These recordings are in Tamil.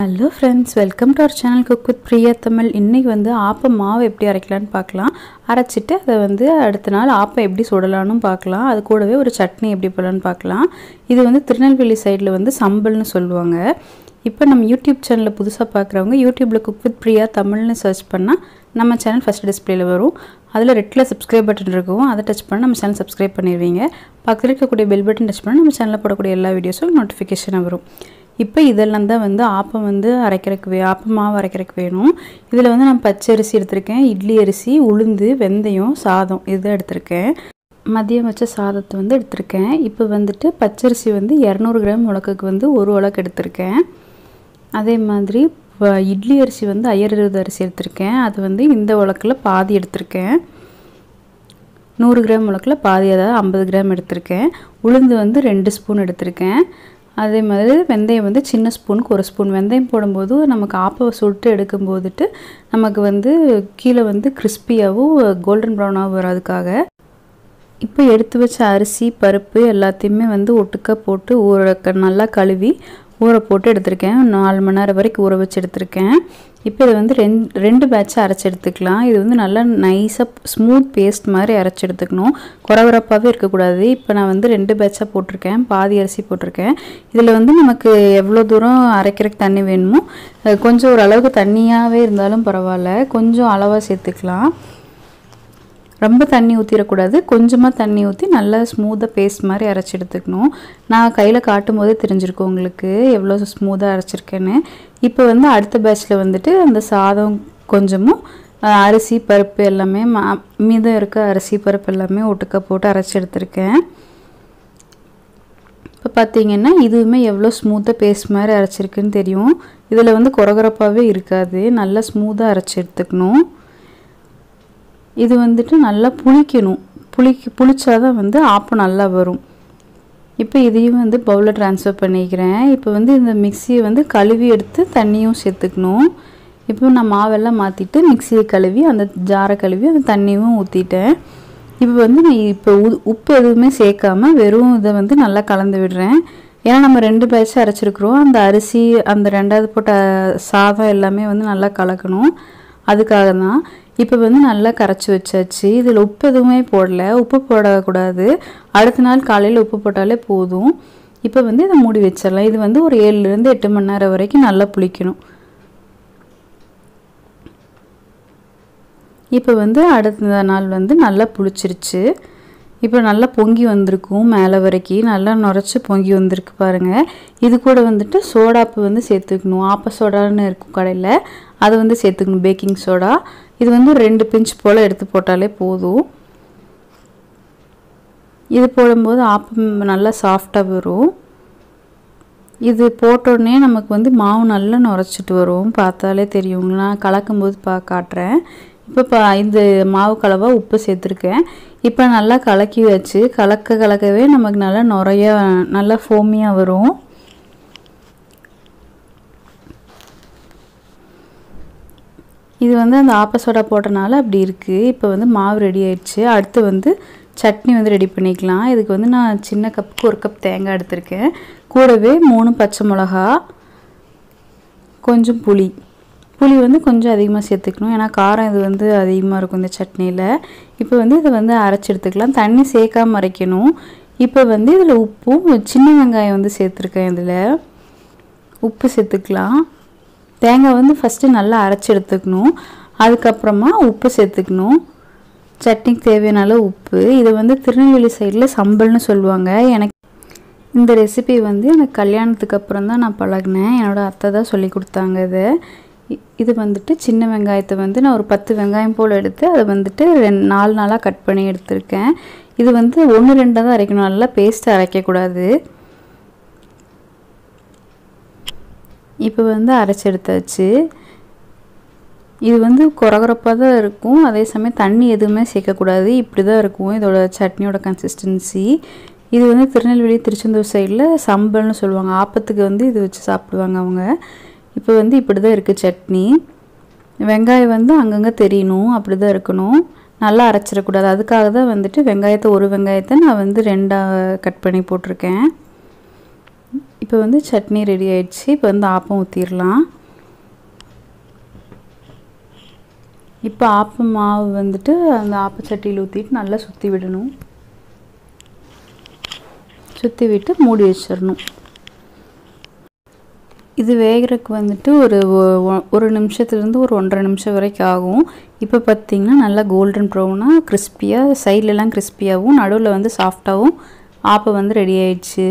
Hello friends, welcome to our channel cook with Priya Tamil. இன்றைக்கி வந்து ஆப்பம் மாவு எப்படி அரைக்கலான்னு பார்க்கலாம். அரைச்சிட்டு அதை வந்து அடுத்த நாள் ஆப்பம் எப்படி சுடலான்னு பார்க்கலாம். அது கூடவே ஒரு சட்னி எப்படி போடலான்னு பார்க்கலாம். இது வந்து திருநெல்வேலி சைடில் வந்து சம்பல்னு சொல்லுவாங்க. இப்போ நம்ம யூடியூப் சேனலில் புதுசாக பார்க்குறவங்க யூடியூப்பில் குக் வித் பிரியா தமிழ்னு சர்ச் பண்ணால் நம்ம சேனல் ஃபஸ்ட் டிஸ்பிளேயில் வரும். அதில் ரெட்டில் சப்ஸ்கிரைப் பட்டன் இருக்கும், அதை டச் பண்ணால் நம்ம சேனல் சப்ஸ்கிரைப் பண்ணிடுவீங்க. பக்கத்தில் இருக்கக்கூடிய பெல் பட்டன் டச் பண்ணால் நம்ம சேனலில் போடக்கூடிய எல்லா வீடியோஸும் நோட்டிஃபிகேஷனாக வரும். இப்போ இதெல்லாம் தான் வந்து ஆப்பம் வந்து ஆப்பம் மாவு அரைக்கிறதுக்கு வேணும். இதில் வந்து நான் பச்சை அரிசி எடுத்திருக்கேன், இட்லி அரிசி, உளுந்து, வெந்தயம், சாதம் இதை எடுத்திருக்கேன். மதியம் வச்ச சாதத்தை வந்து எடுத்திருக்கேன். இப்போ வந்துட்டு பச்சரிசி வந்து 200 கிராம் உலக்குக்கு வந்து ஒரு உலக்கு எடுத்திருக்கேன். அதே மாதிரி இட்லி அரிசி வந்து 1020 அரிசி எடுத்திருக்கேன். அது வந்து இந்த உலக்கில் பாதி எடுத்திருக்கேன். 100 கிராம் உலக்கில் பாதி, அதாவது 50 கிராம் எடுத்திருக்கேன். உளுந்து வந்து 2 ஸ்பூன் எடுத்திருக்கேன். அதே மாதிரி வெந்தயம் வந்து சின்ன ஸ்பூனுக்கு 1 ஸ்பூன். வெந்தயம் போடும்போது நமக்கு ஆப்பம் சுட்டு எடுக்கும்போதுட்டு நமக்கு வந்து கீழே வந்து கிறிஸ்பியாகவும் கோல்டன் ப்ரௌனாகவும் வராதுக்காக. இப்போ எடுத்து வச்ச அரிசி பருப்பு எல்லாத்தையுமே வந்து ஒட்டுக்கா போட்டு நல்லா கழுவி ஊற போட்டு எடுத்திருக்கேன். 4 மணி நேரம் வரைக்கும் ஊற வச்சு எடுத்திருக்கேன். இப்போ இதை வந்து ரெண்டு பேட்சாக அரைச்சி எடுத்துக்கலாம். இது வந்து நல்லா நைஸாக ஸ்மூத் பேஸ்ட் மாதிரி அரைச்சி எடுத்துக்கணும், குறவரப்பாகவே இருக்கக்கூடாது. இப்போ நான் வந்து 2 பேட்சாக போட்டிருக்கேன், பாதி அரிசி போட்டிருக்கேன். இதில் வந்து நமக்கு எவ்வளோ தூரம் அரைக்கிறதுக்கு தண்ணி வேணுமோ, கொஞ்சம் ஒரு அளவுக்கு தண்ணியாகவே இருந்தாலும் பரவாயில்ல, கொஞ்சம் அளவாக சேர்த்துக்கலாம். ரொம்ப தண்ணி ஊற்றிடக்கூடாது, கொஞ்சமாக தண்ணி ஊற்றி நல்லா ஸ்மூத்தாக பேஸ்ட் மாதிரி அரைச்சி எடுத்துக்கணும். நான் கையில் காட்டும் போதே தெரிஞ்சிருக்கோம் உங்களுக்கு எவ்வளோ ஸ்மூத்தாக அரைச்சிருக்கேன்னு. இப்போ வந்து அடுத்த பேட்சில் வந்துட்டு அந்த சாதம் கொஞ்சமும் அரிசி பருப்பு எல்லாமே மீதம் இருக்க அரிசி பருப்பு எல்லாமே ஒட்டுக்க போட்டு அரைச்சி எடுத்திருக்கேன். இப்போ பார்த்தீங்கன்னா இதுவுமே எவ்வளோ ஸ்மூத்தாக பேஸ்ட் மாதிரி அரைச்சிருக்குன்னு தெரியும். இதில் வந்து குறகுறப்பாகவே இருக்காது, நல்லா ஸ்மூத்தாக அரைச்சி எடுத்துக்கணும். இது வந்துட்டு நல்லா புளிக்கணும், புளிச்சாதான் வந்து ஆப்பம் நல்லா வரும். இப்போ இதையும் வந்து பவுலில் ட்ரான்ஸ்ஃபர் பண்ணிக்கிறேன். இப்போ வந்து இந்த மிக்சியை வந்து கழுவி எடுத்து தண்ணியும் சேர்த்துக்கணும். இப்போ நான் மாவெல்லாம் மாற்றிட்டு மிக்சியை கழுவி அந்த ஜாரை கழுவி அந்த தண்ணியும் ஊற்றிட்டேன். இப்போ வந்து நான் உப்பு எதுவுமே சேர்க்காம வெறும் இதை வந்து நல்லா கலந்து விடுறேன். ஏன்னா நம்ம 2 பேட்ச் அரைச்சிருக்கிறோம், அந்த அரிசி அந்த 2வது போட்ட சாதம் எல்லாமே வந்து நல்லா கலக்கணும், அதுக்காக தான். இப்போ வந்து நல்லா கரைச்சி வச்சாச்சு. இதில் உப்பு எதுவுமே போடல, உப்பு போடக்கூடாது. அடுத்த நாள் காலையில் உப்பு போட்டாலே போதும். இப்போ வந்து இதை மூடி வச்சிடலாம். இது வந்து ஒரு 7லேருந்து 8 மணி நேரம் வரைக்கும் நல்லா புளிக்கணும். இப்போ வந்து அடுத்த நாள் வந்து நல்லா புளிச்சிருச்சு. இப்போ நல்லா பொங்கி வந்திருக்கும், மேலே வரைக்கும் நல்லா நுரைச்சி பொங்கி வந்திருக்கு பாருங்கள். இது கூட வந்துட்டு சோடாப்பு வந்து சேர்த்துக்கணும். ஆப்ப சோடான்னு இருக்கும் கடையில், அதை வந்து சேர்த்துக்கணும், பேக்கிங் சோடா. இது வந்து ஒரு 2 பிஞ்ச் போல் எடுத்து போட்டாலே போதும். இது போடும்போது ஆப்பம் நல்லா சாஃப்டாக வரும். இது போட்டோடனே நமக்கு வந்து மாவு நல்லா நுரைச்சிட்டு வரும், பார்த்தாலே தெரியும். நான் கலக்கும்போது காட்டுறேன். இப்போ இந்த மாவு கலவா உப்பு சேர்த்துருக்கேன். இப்போ நல்லா கலக்கி வச்சு கலக்கவே நமக்கு நல்லா நல்லா ஃபோமியாக வரும். இது வந்து அந்த ஆப்ப சோடா போட்டனால அப்படி இருக்குது. இப்போ வந்து மாவு ரெடி ஆயிடுச்சு. அடுத்து வந்து சட்னி வந்து ரெடி பண்ணிக்கலாம். இதுக்கு வந்து நான் சின்ன கப்புக்கு 1 கப் தேங்காய் எடுத்திருக்கேன். கூடவே 3 பச்சை மிளகா, கொஞ்சம் புளி வந்து கொஞ்சம் அதிகமாக சேர்த்துக்கணும், ஏன்னா காரம் இது வந்து அதிகமாக இருக்கும் இந்த சட்னியில். இப்போ வந்து இதை வந்து அரைச்சி எடுத்துக்கலாம், தண்ணி சேர்க்காம அரைக்கணும். இப்போ வந்து இதில் உப்பும் சின்ன வெங்காயம் வந்து சேர்த்துருக்கேன். இதில் உப்பு சேர்த்துக்கலாம். தேங்காய் வந்து ஃபஸ்ட்டு நல்லா அரைச்சி எடுத்துக்கணும், அதுக்கப்புறமா உப்பு சேர்த்துக்கணும், சட்னிக்கு தேவையான அளவு உப்பு. இதை வந்து திருநெல்வேலி சைடில் சம்பல்னு சொல்லுவாங்க. எனக்கு இந்த ரெசிபி வந்து எனக்கு கல்யாணத்துக்கு அப்புறம் தான் நான் பழகினேன், என்னோடய அத்தை தான் சொல்லி கொடுத்தாங்க. இது வந்துட்டு சின்ன வெங்காயத்தை வந்து நான் ஒரு 10 வெங்காயம் போல் எடுத்து அதை வந்துட்டு 4 நாளாக கட் பண்ணி எடுத்திருக்கேன். இது வந்து 1-2 தான் அரைக்கணும், நல்லா பேஸ்ட்டு அரைக்கக்கூடாது. இப்போ வந்து அரைச்சி எடுத்தாச்சு. இது வந்து குறகுறப்பாக தான் இருக்கும், அதே சமயம் தண்ணி எதுவுமே சேர்க்கக்கூடாது, இப்படி தான் இருக்கும் இதோட சட்னியோட கன்சிஸ்டன்சி. இது வந்து திருநெல்வேலி திருச்செந்தூர் சைடில் சம்பல்னு சொல்லுவாங்க. ஆப்பத்துக்கு வந்து இது வச்சு சாப்பிடுவாங்க அவங்க. இப்போ வந்து இப்படி தான் இருக்குது சட்னி. வெங்காயம் வந்து அங்கங்கே தெரியணும், அப்படி தான் இருக்கணும், நல்லா அரைச்சிடக்கூடாது. அதுக்காக தான் வந்துட்டு ஒரு வெங்காயத்தை நான் வந்து 2ஆக கட் பண்ணி போட்டிருக்கேன். இப்போ வந்து சட்னி ரெடி ஆயிடுச்சு. இப்போ வந்து ஆப்பம் ஊற்றிடலாம். இப்போ ஆப்பம் மாவு வந்துட்டு அந்த ஆப்பச்சட்டியில் ஊற்றிட்டு நல்லா சுற்றி விடணும். சுற்றி விட்டு மூடி வச்சிடணும். இது வேகிறதுக்கு வந்துட்டு ஒரு நிமிஷத்துலேருந்து ஒரு 1.5 நிமிஷம் வரைக்கும் ஆகும். இப்போ பார்த்திங்கன்னா நல்லா கோல்டன் ப்ரௌனாக கிறிஸ்பியாக, சைட்லலாம் கிறிஸ்பியாகவும் நடுவில் வந்து சாஃப்டாகவும் ஆப்பம் வந்து ரெடி ஆயிடுச்சு.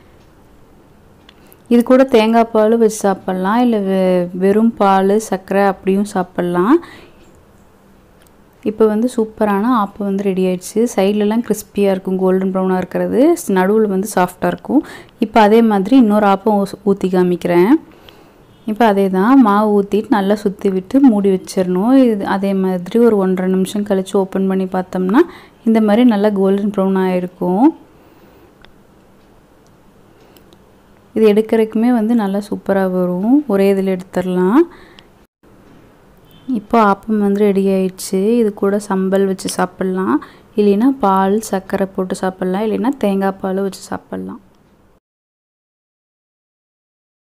இது கூட தேங்காய் பால் வச்சு சாப்பிட்லாம், இல்லை வெறும் பால் சர்க்கரை அப்படியும் சாப்பிட்லாம். இப்போ வந்து சூப்பரான ஆப்பம் வந்து ரெடி ஆயிடுச்சு. சைட்லலாம் கிறிஸ்பியாக இருக்கும், கோல்டன் ப்ரௌனாக இருக்கிறது, நடுவில் வந்து சாஃப்டாக இருக்கும். இப்போ அதே மாதிரி இன்னொரு ஆப்பம் ஊற்றி காமிக்கிறேன். இப்போ அதே தான் மாவு ஊற்றிட்டு நல்லா சுற்றி விட்டு மூடி வச்சிடணும். இது அதே மாதிரி ஒரு 1.5 நிமிஷம் கழித்து ஓப்பன் பண்ணி பார்த்தோம்னா இந்த மாதிரி நல்லா கோல்டன் ப்ரௌனாக இருக்கும். இது எடுக்கிறதுக்குமே வந்து நல்லா சூப்பராக வரும். ஒரே இதில் எடுத்துடலாம். இப்போ ஆப்பம் வந்து ரெடி ஆயிடுச்சு. இது கூட சம்பல் வச்சு சாப்பிட்லாம், இல்லைன்னா பால் சர்க்கரை போட்டு சாப்பிட்லாம், இல்லைன்னா தேங்காய் பால் வச்சு சாப்பிட்லாம்.